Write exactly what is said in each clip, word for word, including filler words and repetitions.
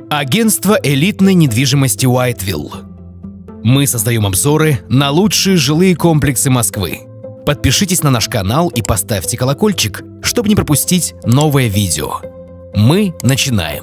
Агентство элитной недвижимости Whiteville. Мы создаем обзоры на лучшие жилые комплексы Москвы. Подпишитесь на наш канал и поставьте колокольчик, чтобы не пропустить новое видео. Мы начинаем.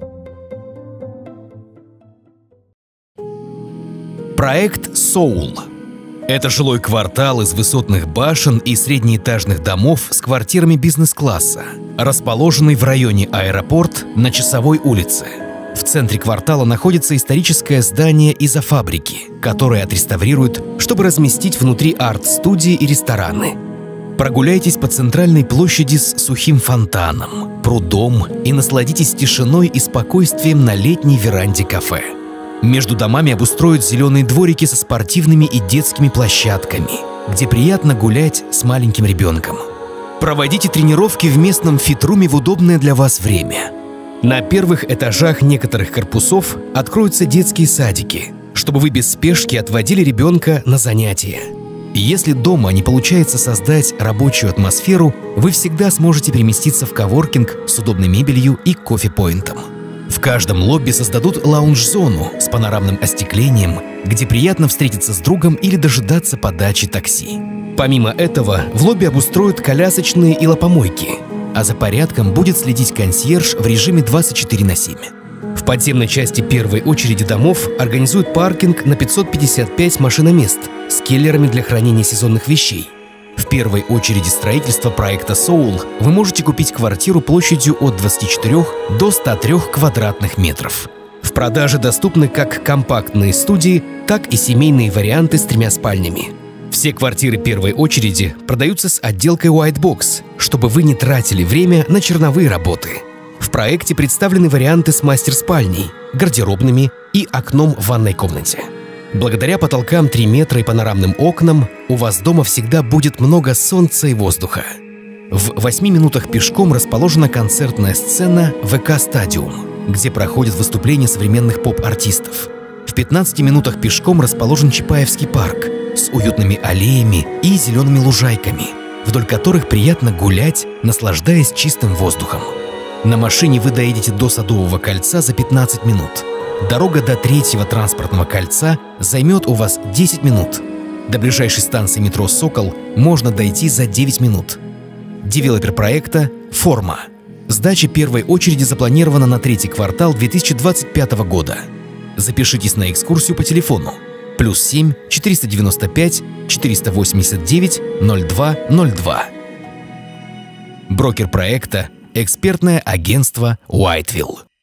Проект Soul. Это жилой квартал из высотных башен и среднеэтажных домов с квартирами бизнес-класса, расположенный в районе Аэропорт на Часовой улице. В центре квартала находится историческое здание изофабрики, которое отреставрируют, чтобы разместить внутри арт-студии и рестораны. Прогуляйтесь по центральной площади с сухим фонтаном, прудом и насладитесь тишиной и спокойствием на летней веранде кафе. Между домами обустроят зеленые дворики со спортивными и детскими площадками, где приятно гулять с маленьким ребенком. Проводите тренировки в местном фитруме в удобное для вас время. На первых этажах некоторых корпусов откроются детские садики, чтобы вы без спешки отводили ребенка на занятия. Если дома не получается создать рабочую атмосферу, вы всегда сможете переместиться в коворкинг с удобной мебелью и кофе-поинтом. В каждом лобби создадут лаунж-зону с панорамным остеклением, где приятно встретиться с другом или дожидаться подачи такси. Помимо этого, в лобби обустроят колясочные и лапомойки, а за порядком будет следить консьерж в режиме двадцать четыре на семь. В подземной части первой очереди домов организуют паркинг на пятьсот пятьдесят пять машиномест с келлерами для хранения сезонных вещей. В первой очереди строительства проекта Soul вы можете купить квартиру площадью от двадцати четырёх до ста трёх квадратных метров. В продаже доступны как компактные студии, так и семейные варианты с тремя спальнями. Все квартиры первой очереди продаются с отделкой White Box, чтобы вы не тратили время на черновые работы. В проекте представлены варианты с мастер-спальней, гардеробными и окном в ванной комнате. Благодаря потолкам три метра и панорамным окнам у вас дома всегда будет много солнца и воздуха. В восьми минутах пешком расположена концертная сцена вэ ка Stadium, где проходят выступления современных поп-артистов. В пятнадцати минутах пешком расположен Чапаевский парк с уютными аллеями и зелеными лужайками, вдоль которых приятно гулять, наслаждаясь чистым воздухом. На машине вы доедете до Садового кольца за пятнадцать минут. Дорога до третьего транспортного кольца займет у вас десять минут. До ближайшей станции метро «Сокол» можно дойти за девять минут. Девелопер проекта «Форма». Сдача первой очереди запланирована на третий квартал две тысячи двадцать пятого года. Запишитесь на экскурсию по телефону плюс семь четыреста девяносто пять четыреста восемьдесят девять ноль два ноль два. Брокер проекта – экспертное агентство Whiteville.